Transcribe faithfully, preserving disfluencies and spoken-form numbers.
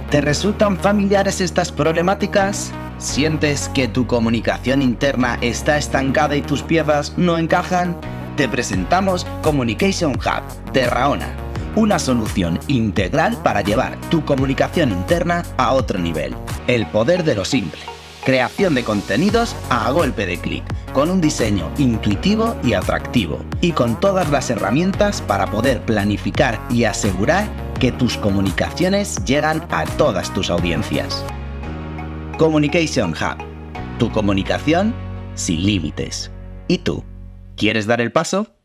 ¿Te resultan familiares estas problemáticas? ¿Sientes que tu comunicación interna está estancada y tus piezas no encajan? Te presentamos Communication Hub de Raona, una solución integral para llevar tu comunicación interna a otro nivel. El poder de lo simple. Creación de contenidos a golpe de clic, con un diseño intuitivo y atractivo, y con todas las herramientas para poder planificar y asegurar que tus comunicaciones llegan a todas tus audiencias. Communication Hub, tu comunicación sin límites. ¿Y tú? ¿Quieres dar el paso?